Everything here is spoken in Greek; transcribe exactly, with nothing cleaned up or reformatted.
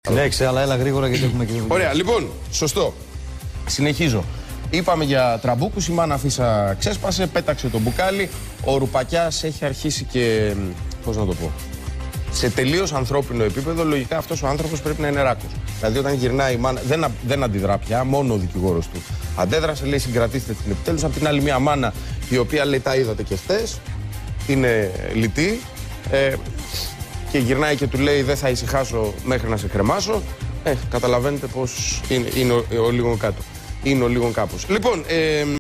Λέξε, αλλά έλα γρήγορα γιατί έχουμε και. Ωραία, λοιπόν, σωστό. Συνεχίζω. Είπαμε για τραμπούκους, η μάνα Φίσα ξέσπασε, πέταξε το μπουκάλι. Ο Ρουπακιάς έχει αρχίσει και. Πώς να το πω. Σε τελείως ανθρώπινο επίπεδο, λογικά αυτός ο άνθρωπος πρέπει να είναι ράκος. Δηλαδή, όταν γυρνάει η μάνα, δεν, δεν αντιδρά πια, μόνο ο δικηγόρος του αντέδρασε, λέει συγκρατήστε την επιτέλους. Απ' την άλλη, μια μάνα η οποία λέει τα είδατε και χθες, είναι λυτή ε, και γυρνάει και του λέει δεν θα ησυχάσω μέχρι να σε κρεμάσω. Ε, καταλαβαίνετε πως είναι, είναι ο, ο, ο λίγο κάτω. Είναι ο λίγο κάπως. Λοιπόν. Ε,